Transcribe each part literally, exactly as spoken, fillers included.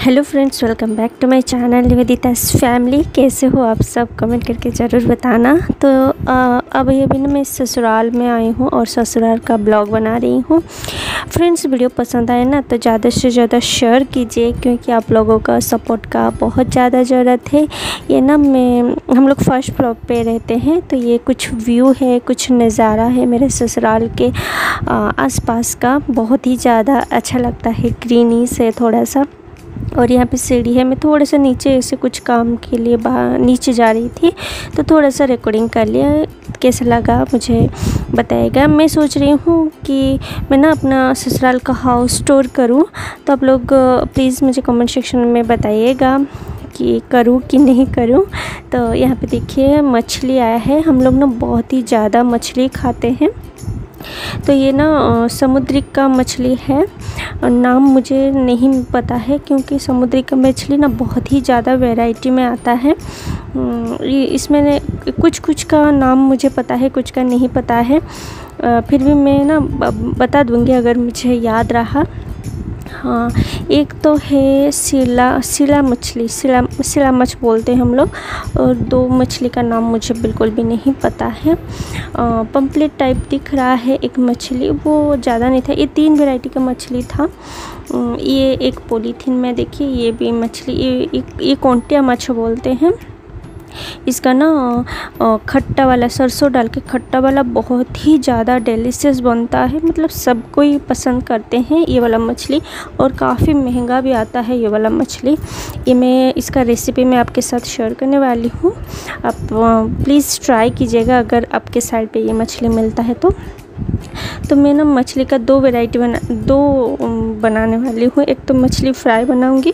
Hello friends, welcome back to my channel Nivedita's family. कैसे हो आप सब, कमेंट करके ज़रूर बताना। तो आ, अभी अभी ना मैं ससुराल में आई हूँ और ससुराल का ब्लॉग बना रही हूँ। फ्रेंड्स, वीडियो पसंद आए ना तो ज़्यादा से ज़्यादा शेयर कीजिए, क्योंकि आप लोगों का सपोर्ट का बहुत ज़्यादा ज़रूरत है। ये ना मैं हम लोग फर्स्ट फ्लोर पे रहते हैं, तो ये कुछ व्यू है, कुछ नज़ारा है मेरे ससुराल के आसपास का। बहुत ही ज़्यादा अच्छा लगता है, ग्रीनी से थोड़ा सा। और यहाँ पे सीढ़ी है। मैं थोड़ा सा नीचे ऐसे कुछ काम के लिए बाहर नीचे जा रही थी, तो थोड़ा सा रिकॉर्डिंग कर लिया। कैसा लगा मुझे बताइएगा। मैं सोच रही हूँ कि मैं ना अपना ससुराल का हाउस टूर करूँ, तो आप लोग प्लीज़ मुझे कमेंट सेक्शन में बताइएगा कि करूँ कि नहीं करूँ। तो यहाँ पे देखिए मछली आया है। हम लोग ना बहुत ही ज़्यादा मछली खाते हैं। तो ये ना समुद्री का मछली है, नाम मुझे नहीं पता है, क्योंकि समुद्री का मछली ना बहुत ही ज़्यादा वैरायटी में आता है। इसमें कुछ कुछ का नाम मुझे पता है, कुछ का नहीं पता है। फिर भी मैं ना बता दूँगी अगर मुझे याद रहा। हाँ, एक तो है सिला सिला मछली, सिला सिला मछ बोलते हैं हम लोग। और दो मछली का नाम मुझे बिल्कुल भी नहीं पता है। पम्पलेट टाइप दिख रहा है एक मछली, वो ज़्यादा नहीं था। ये तीन वैरायटी का मछली था। ये एक पॉलीथीन में देखिए, ये भी मछली, ये ये कौंटिया मछ बोलते हैं इसका ना। खट्टा वाला सरसों डाल के खट्टा वाला बहुत ही ज़्यादा डिलीशियस बनता है। मतलब सब कोई पसंद करते हैं ये वाला मछली, और काफ़ी महंगा भी आता है ये वाला मछली। ये मैं इसका रेसिपी मैं आपके साथ शेयर करने वाली हूँ। आप प्लीज़ ट्राई कीजिएगा अगर आपके साइड पे ये मछली मिलता है तो। तो मैं ना मछली का दो वैरायटी बना दो बनाने वाली हूँ। एक तो मछली फ्राई बनाऊँगी,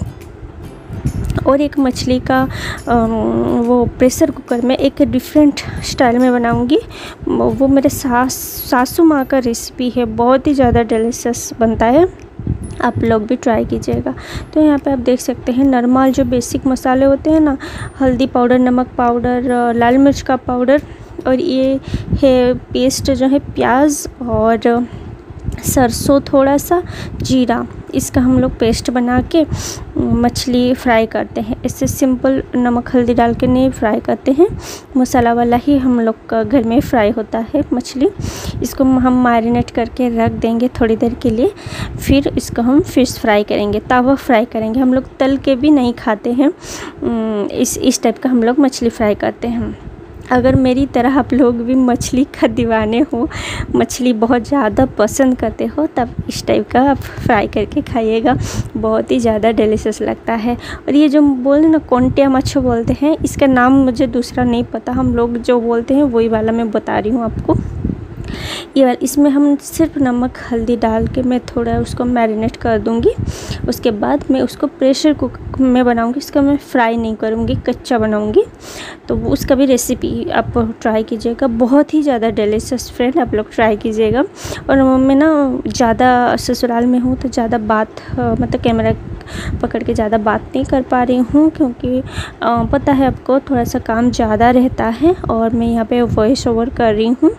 और एक मछली का वो प्रेशर कुकर में एक डिफरेंट स्टाइल में बनाऊंगी। वो मेरे सास सासू माँ का रेसिपी है, बहुत ही ज़्यादा डिलीशियस बनता है। आप लोग भी ट्राई कीजिएगा। तो यहाँ पे आप देख सकते हैं नॉर्मल जो बेसिक मसाले होते हैं ना, हल्दी पाउडर, नमक पाउडर, लाल मिर्च का पाउडर, और ये है पेस्ट जो है प्याज और सरसों, थोड़ा सा जीरा, इसका हम लोग पेस्ट बना के मछली फ्राई करते हैं। इससे सिंपल नमक हल्दी डाल के नहीं फ्राई करते हैं, मसाला वाला ही हम लोग का घर में फ्राई होता है मछली। इसको हम मैरिनेट करके रख देंगे थोड़ी देर के लिए। फिर इसको हम फिश फ्राई करेंगे, तावा फ्राई करेंगे। हम लोग तल के भी नहीं खाते हैं, इस इस टाइप का हम लोग मछली फ्राई करते हैं। अगर मेरी तरह आप लोग भी मछली का दीवाने हो, मछली बहुत ज़्यादा पसंद करते हो, तब इस टाइप का आप फ्राई करके खाइएगा, बहुत ही ज़्यादा डिलीशियस लगता है। और ये जो बोलते ना कौंटिया मछ बोलते हैं, इसका नाम मुझे दूसरा नहीं पता। हम लोग जो बोलते हैं वही वाला मैं बता रही हूँ आपको। ये वाला, इसमें हम सिर्फ नमक हल्दी डाल के मैं थोड़ा उसको मैरिनेट कर दूँगी। उसके बाद मैं उसको प्रेशर कुकर में बनाऊँगी। इसका मैं फ्राई नहीं करूँगी, कच्चा बनाऊँगी। तो उसका भी रेसिपी आप ट्राई कीजिएगा, बहुत ही ज़्यादा डिलीशियस फ्रेंड, आप लोग ट्राई कीजिएगा। और मैं ना ज़्यादा ससुराल में हूँ तो ज़्यादा बात मतलब कैमरा पकड़ के ज़्यादा बात नहीं कर पा रही हूँ, क्योंकि पता है आपको थोड़ा सा काम ज़्यादा रहता है, और मैं यहाँ पे वॉइस ओवर कर रही हूँ।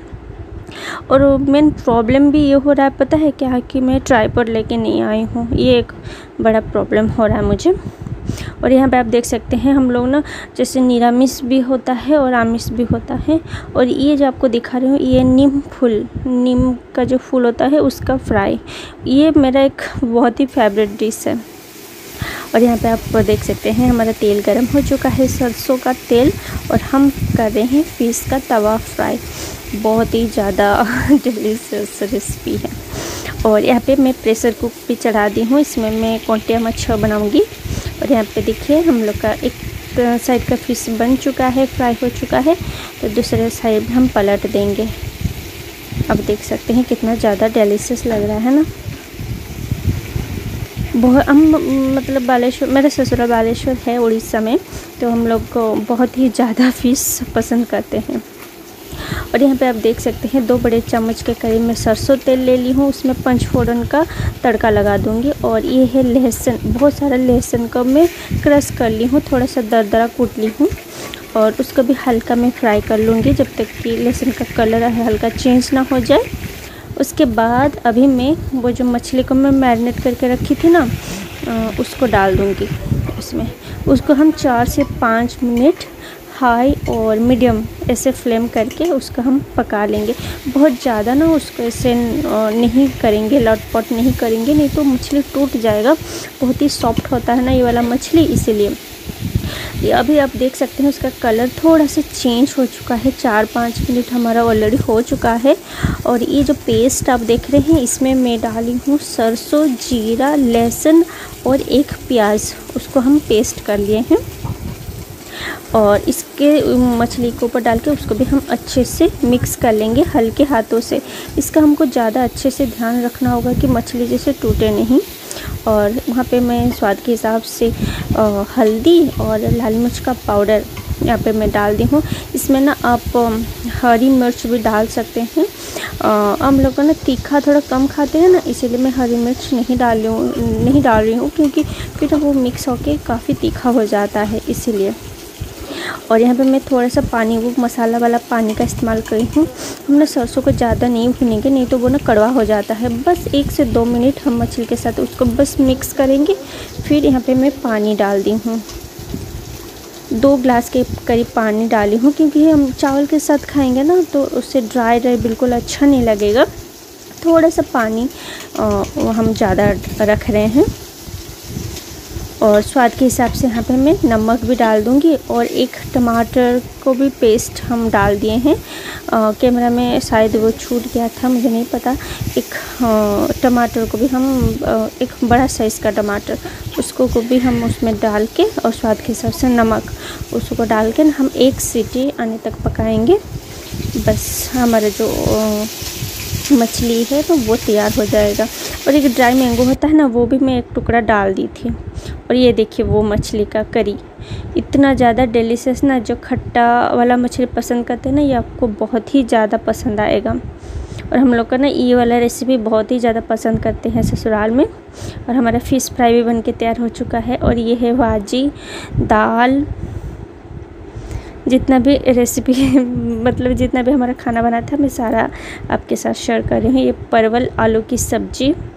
और मेन प्रॉब्लम भी ये हो रहा है, पता है क्या, कि मैं ट्राइपॉड लेके नहीं आई हूँ। ये एक बड़ा प्रॉब्लम हो रहा है मुझे। और यहाँ पे आप देख सकते हैं हम लोग ना, जैसे निरामिष भी होता है और आमिष भी होता है। और ये जो आपको दिखा रही हूँ, ये नीम फूल, नीम का जो फूल होता है उसका फ्राई, ये मेरा एक बहुत ही फेवरेट डिश है। और यहाँ पे आप देख सकते हैं हमारा तेल गरम हो चुका है, सरसों का तेल, और हम कर रहे हैं फिश का तवा फ्राई। बहुत ही ज़्यादा डिलीशियस रेसिपी है। और यहाँ पे मैं प्रेशर कुक भी चढ़ा दी हूँ, इसमें मैं कौंटिया मछ बनाऊँगी। और यहाँ पे देखिए हम लोग का एक साइड का फिश बन चुका है, फ्राई हो चुका है, तो दूसरे साइड हम पलट देंगे। अब देख सकते हैं कितना ज़्यादा डिलीशियस लग रहा है ना। बहुत हम मतलब बालेश्वर, मेरा ससुराल बालेश्वर है उड़ीसा में, तो हम लोग को बहुत ही ज़्यादा फिश पसंद करते हैं। और यहाँ पे आप देख सकते हैं दो बड़े चम्मच के करीब मैं सरसों तेल ले ली हूँ, उसमें पंचफोड़न का तड़का लगा दूँगी। और ये है लहसुन, बहुत सारा लहसुन को मैं क्रश कर ली हूँ, थोड़ा सा दरदरा कूट ली हूँ, और उसको भी हल्का मैं फ्राई कर लूँगी जब तक कि लहसुन का कलर हल्का चेंज ना हो जाए। उसके बाद अभी मैं वो जो मछली को मैं मैरिनेट करके रखी थी ना, उसको डाल दूँगी इसमें। उसको हम चार से पाँच मिनट हाई और मीडियम ऐसे फ्लेम करके उसका हम पका लेंगे। बहुत ज़्यादा ना उसको ऐसे नहीं करेंगे, लटपट नहीं करेंगे, नहीं तो मछली टूट जाएगा। बहुत ही सॉफ्ट होता है ना ये वाला मछली, इसीलिए। ये अभी आप देख सकते हैं उसका कलर थोड़ा सा चेंज हो चुका है। चार पाँच मिनट हमारा ऑलरेडी हो चुका है। और ये जो पेस्ट आप देख रहे हैं इसमें मैं डाली हूँ सरसों, जीरा, लहसुन और एक प्याज, उसको हम पेस्ट कर लिए हैं। और इसके मछली के ऊपर डाल के उसको भी हम अच्छे से मिक्स कर लेंगे हल्के हाथों से। इसका हमको ज़्यादा अच्छे से ध्यान रखना होगा कि मछली जैसे टूटे नहीं। और वहाँ पे मैं स्वाद के हिसाब से आ, हल्दी और लाल मिर्च का पाउडर यहाँ पे मैं डाल दी हूँ। इसमें ना आप हरी मिर्च भी डाल सकते हैं। आ, हम लोग ना तीखा थोड़ा कम खाते हैं ना, इसीलिए मैं हरी मिर्च नहीं डाल रही हूँ नहीं डाल रही हूँ क्योंकि फिर वो मिक्स होके काफ़ी तीखा हो जाता है, इसीलिए। और यहाँ पे मैं थोड़ा सा पानी, वो मसाला वाला पानी का इस्तेमाल करी हूँ। हमने सरसों को ज़्यादा नहीं भूनेंगे, नहीं तो वो ना कड़वा हो जाता है। बस एक से दो मिनट हम मछली के साथ उसको बस मिक्स करेंगे। फिर यहाँ पे मैं पानी डाल दी हूँ, दो ग्लास के करीब पानी डाली हूँ, क्योंकि हम चावल के साथ खाएंगे ना तो उससे ड्राई ड्राई बिल्कुल अच्छा नहीं लगेगा। थोड़ा सा पानी आ, हम ज़्यादा रख रहे हैं। और स्वाद के हिसाब से यहाँ पे मैं नमक भी डाल दूँगी। और एक टमाटर को भी पेस्ट हम डाल दिए हैं। कैमरा में शायद वो छूट गया था, मुझे नहीं पता। एक आ, टमाटर को भी हम आ, एक बड़ा साइज़ का टमाटर, उसको को भी हम उसमें डाल के और स्वाद के हिसाब से नमक उसको डाल के हम एक सीटी आने तक पकाएंगे। बस हमारा जो आ, मछली है तो वो तैयार हो जाएगा। और एक ड्राई मैंगो होता है ना, वो भी मैं एक टुकड़ा डाल दी थी। और ये देखिए वो मछली का करी इतना ज़्यादा डिलीशियस ना, जो खट्टा वाला मछली पसंद करते हैं ना, ये आपको बहुत ही ज़्यादा पसंद आएगा। और हम लोग का ना ये वाला रेसिपी बहुत ही ज़्यादा पसंद करते हैं ससुराल में। और हमारा फ़िश फ्राई भी बनके तैयार हो चुका है। और ये है भाजी, दाल, जितना भी रेसिपी मतलब जितना भी हमारा खाना बना था मैं सारा आपके साथ शेयर कर रही हूँ। ये परवल आलू की सब्ज़ी,